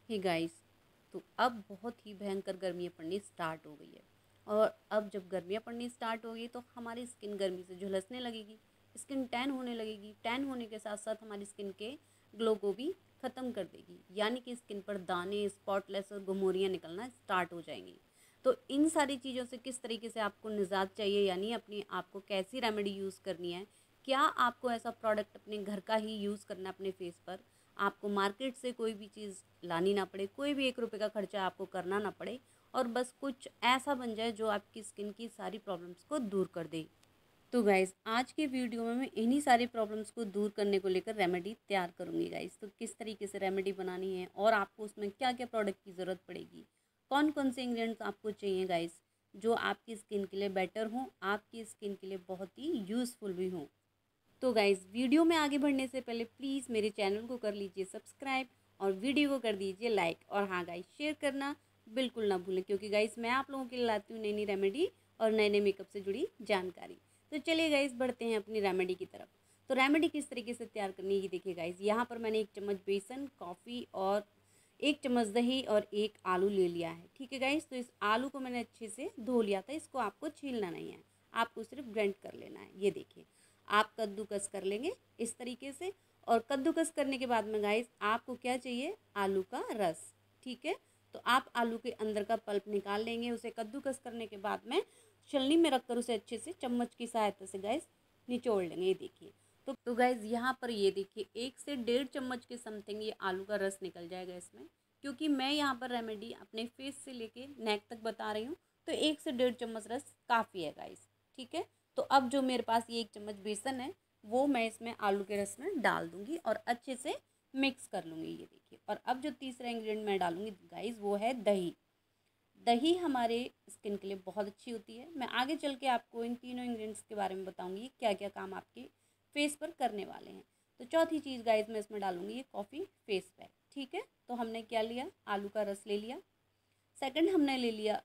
Hey guys, तो अब बहुत ही भयंकर गर्मियाँ पड़नी स्टार्ट हो गई है। और अब जब गर्मियाँ पड़नी स्टार्ट हो गई तो हमारी स्किन गर्मी से झुलसने लगेगी, स्किन टैन होने लगेगी। टैन होने के साथ साथ हमारी स्किन के ग्लो को भी ख़त्म कर देगी, यानी कि स्किन पर दाने, स्पॉटलेस और गमोरियाँ निकलना स्टार्ट हो जाएंगी। तो इन सारी चीज़ों से किस तरीके से आपको निजात चाहिए, यानी अपनी आपको कैसी रेमेडी यूज़ करनी है, क्या आपको ऐसा प्रोडक्ट अपने घर का ही यूज़ करना है अपने फेस पर, आपको मार्केट से कोई भी चीज़ लानी ना पड़े, कोई भी 1 रुपये का खर्चा आपको करना ना पड़े, और बस कुछ ऐसा बन जाए जो आपकी स्किन की सारी प्रॉब्लम्स को दूर कर दे। तो गाइज़, आज के वीडियो में मैं इन्हीं सारी प्रॉब्लम्स को दूर करने को लेकर रेमेडी तैयार करूँगी गाइज़। तो किस तरीके से रेमेडी बनानी है और आपको उसमें क्या क्या प्रोडक्ट की ज़रूरत पड़ेगी, कौन कौन से इंग्रेडिएंट्स आपको चाहिए गाइज़, जो आपकी स्किन के लिए बेटर हों, आपकी स्किन के लिए बहुत ही यूज़फुल भी हों। तो गाइज़, वीडियो में आगे बढ़ने से पहले प्लीज़ मेरे चैनल को कर लीजिए सब्सक्राइब और वीडियो को कर दीजिए लाइक, और हाँ गाइज़, शेयर करना बिल्कुल ना भूलें, क्योंकि गाइज़ मैं आप लोगों के लिए लाती हूँ नई नई रेमेडी और नए नए मेकअप से जुड़ी जानकारी। तो चलिए गाइज़, बढ़ते हैं अपनी रेमेडी की तरफ। तो रेमेडी किस तरीके से तैयार करनी है देखिए गाइज़, यहाँ पर मैंने 1 चम्मच बेसन, कॉफ़ी और 1 चम्मच दही और 1 आलू ले लिया है। ठीक है गाइज़, तो इस आलू को मैंने अच्छे से धो लिया था, इसको आपको छीलना नहीं है, आपको सिर्फ ग्राइंड कर लेना है। ये देखिए, आप कद्दूकस कर लेंगे इस तरीके से। और कद्दूकस करने के बाद में गाइस आपको क्या चाहिए, आलू का रस। ठीक है, तो आप आलू के अंदर का पल्प निकाल लेंगे। उसे कद्दूकस करने के बाद में छलनी में रखकर उसे अच्छे से चम्मच की सहायता से गाइस निचोड़ लेंगे। ये देखिए, तो गाइस यहाँ पर ये देखिए 1 से 1.5 चम्मच के समथिंग ये आलू का रस निकल जाएगा इसमें, क्योंकि मैं यहाँ पर रेमेडी अपने फेस से लेके नेक तक बता रही हूँ। तो 1 से 1.5 चम्मच रस काफ़ी है गाइस। ठीक है, तो अब जो मेरे पास ये 1 चम्मच बेसन है वो मैं इसमें आलू के रस में डाल दूंगी और अच्छे से मिक्स कर लूँगी। ये देखिए, और अब जो तीसरा इंग्रेडिएंट मैं डालूंगी गाइस वो है दही। दही हमारे स्किन के लिए बहुत अच्छी होती है। मैं आगे चल के आपको इन तीनों इंग्रेडिएंट्स के बारे में बताऊंगी क्या क्या काम आपके फेस पर करने वाले हैं। तो चौथी चीज़ गाइस मैं इसमें डालूंगी ये कॉफ़ी फेस पैक। ठीक है, तो हमने क्या लिया, आलू का रस ले लिया, सेकंड हमने ले लिया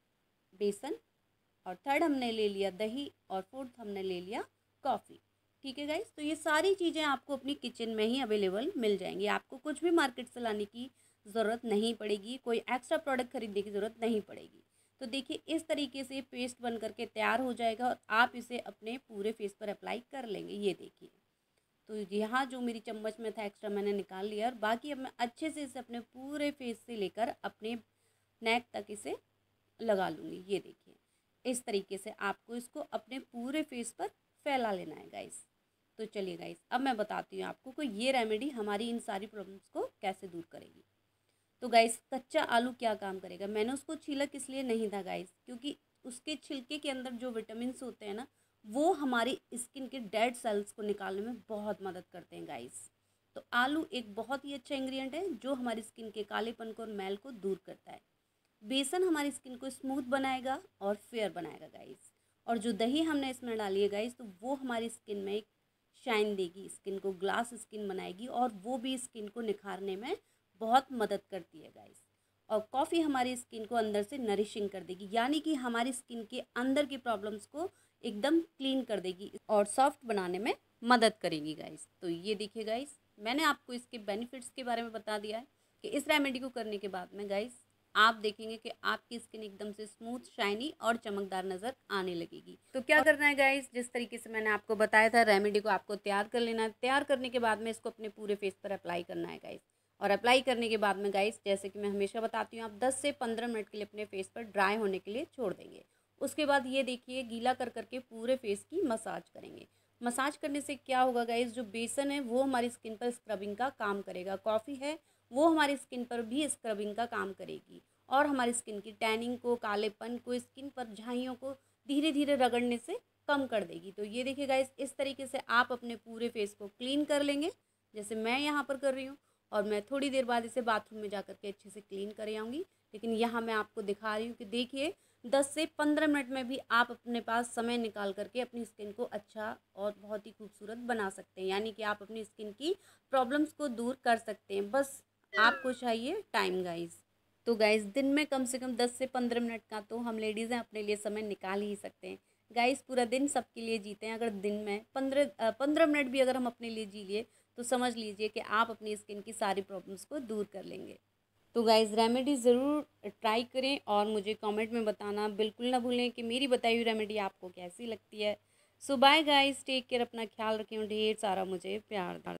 बेसन, और थर्ड हमने ले लिया दही, और फोर्थ हमने ले लिया कॉफ़ी। ठीक है गाइस, तो ये सारी चीज़ें आपको अपनी किचन में ही अवेलेबल मिल जाएंगी, आपको कुछ भी मार्केट से लाने की ज़रूरत नहीं पड़ेगी, कोई एक्स्ट्रा प्रोडक्ट खरीदने की ज़रूरत नहीं पड़ेगी। तो देखिए इस तरीके से पेस्ट बन करके तैयार हो जाएगा और आप इसे अपने पूरे फेस पर अप्लाई कर लेंगे। ये देखिए, तो यहाँ जो मेरी चम्मच में था एक्स्ट्रा मैंने निकाल लिया, और बाकी अब मैं अच्छे से इसे अपने पूरे फेस से लेकर अपने नेक तक इसे लगा लूँगी। ये देखिए, इस तरीके से आपको इसको अपने पूरे फेस पर फैला लेना है गाइस। तो चलिए गाइस, अब मैं बताती हूँ आपको कि ये रेमेडी हमारी इन सारी प्रॉब्लम्स को कैसे दूर करेगी। तो गाइस, कच्चा आलू क्या काम करेगा, मैंने उसको छीला किस लिए नहीं था गाइस, क्योंकि उसके छिलके के अंदर जो विटामिन होते हैं ना, वो हमारी स्किन के डेड सेल्स को निकालने में बहुत मदद करते हैं गाइस। तो आलू एक बहुत ही अच्छा इंग्रेडिएंट है जो हमारी स्किन के कालेपन को और मैल को दूर करता है। बेसन हमारी स्किन को स्मूथ बनाएगा और फेयर बनाएगा गाइस। और जो दही हमने इसमें डाली है गाइस, तो वो हमारी स्किन में एक शाइन देगी, स्किन को ग्लास स्किन बनाएगी, और वो भी स्किन को निखारने में बहुत मदद करती है गाइस। और कॉफ़ी हमारी स्किन को अंदर से नरिशिंग कर देगी, यानी कि हमारी स्किन के अंदर की प्रॉब्लम्स को एकदम क्लीन कर देगी और सॉफ्ट बनाने में मदद करेगी गाइस। तो ये देखिए गाइस, मैंने आपको इसके बेनिफिट्स के बारे में बता दिया है कि इस रेमेडी को करने के बाद में गाइस आप देखेंगे कि आपकी स्किन एकदम से स्मूथ, शाइनी और चमकदार नज़र आने लगेगी। तो क्या करना है गाइस, जिस तरीके से मैंने आपको बताया था, रेमेडी को आपको तैयार कर लेना है। तैयार करने के बाद में इसको अपने पूरे फेस पर अप्लाई करना है गाइस। और अप्लाई करने के बाद में गाइस, जैसे कि मैं हमेशा बताती हूँ, आप 10 से 15 मिनट के लिए अपने फेस पर ड्राई होने के लिए छोड़ देंगे। उसके बाद ये देखिए, गीला कर करके पूरे फेस की मसाज करेंगे। मसाज करने से क्या होगा गाइस, जो बेसन है वो हमारी स्किन पर स्क्रबिंग का काम करेगा, कॉफ़ी है वो हमारी स्किन पर भी स्क्रबिंग का काम करेगी, और हमारी स्किन की टैनिंग को, कालेपन को, स्किन पर झाइयों को धीरे धीरे रगड़ने से कम कर देगी। तो ये देखिए गाइस, इस तरीके से आप अपने पूरे फेस को क्लीन कर लेंगे, जैसे मैं यहाँ पर कर रही हूँ। और मैं थोड़ी देर बाद इसे बाथरूम में जा कर के अच्छे से क्लीन कर आऊँगी। लेकिन यहाँ मैं आपको दिखा रही हूँ कि देखिए 10 से 15 मिनट में भी आप अपने पास समय निकाल करके अपनी स्किन को अच्छा और बहुत ही खूबसूरत बना सकते हैं, यानी कि आप अपनी स्किन की प्रॉब्लम्स को दूर कर सकते हैं, बस आपको चाहिए टाइम गाइस। तो गाइस, दिन में कम से कम 10 से 15 मिनट का तो हम लेडीज़ हैं अपने लिए समय निकाल ही सकते हैं गाइस। पूरा दिन सबके लिए जीते हैं, अगर दिन में 15 मिनट भी अगर हम अपने लिए जी लिए तो समझ लीजिए कि आप अपनी स्किन की सारी प्रॉब्लम्स को दूर कर लेंगे। तो गाइज़ रेमेडी ज़रूर ट्राई करें और मुझे कमेंट में बताना बिल्कुल ना भूलें कि मेरी बताई हुई रेमेडी आपको कैसी लगती है। So bye guys, take care, अपना ख्याल रखें और ढेर सारा मुझे प्यार दें।